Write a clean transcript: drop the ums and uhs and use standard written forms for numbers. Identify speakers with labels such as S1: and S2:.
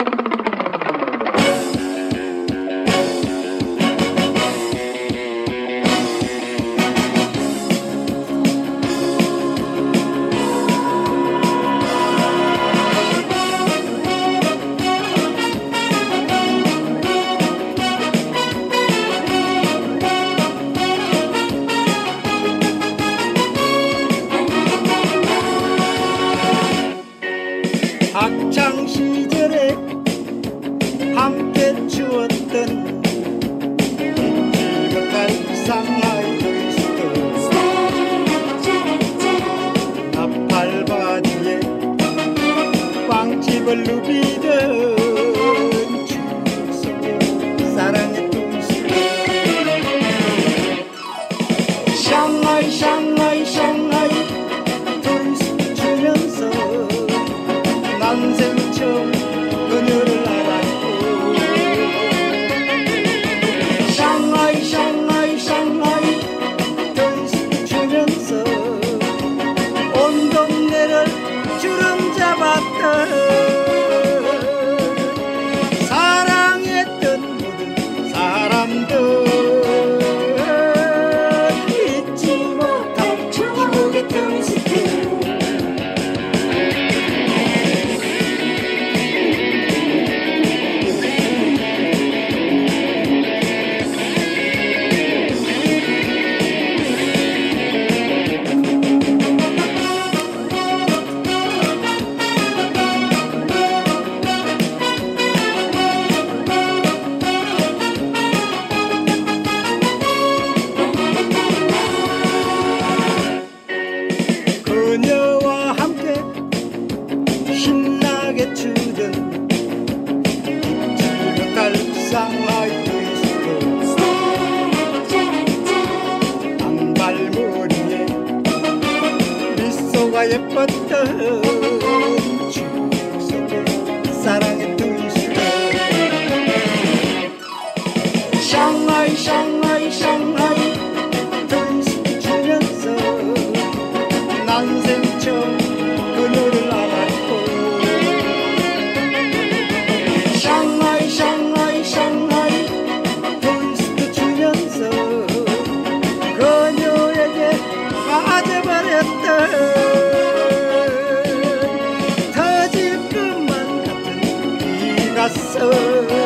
S1: 학창 시절에 함께 추었던 잊지 못할 상하이 트위스트, 나팔 바지에 빵집을 누비던 추억 속에 사랑의 트위스트. 샹하이 샹하이 샹하이 트위스트 추면서 난생 처음 그녀를 알았고, 샹하이 샹하이 샹하이 트위스트 추면서 온 동네를 주름 잡았던 사랑했던 모든 사람들 잊지 못할 추억의 트위스트. 그녀와 함께 신나게 추던 잊지 못할 상하이 트위스트, 양발머리에 미소가 예뻤던 추억 속에 사랑의 트위스트. 샹하이 샹하이 샹하이 트위스트 추면서 난생 처음 그녀를 알았고, 샹하이 샹하이 샹하이 트위스트 추면서 그녀에게 빠져버렸던 터질 것만 같은 이 가슴.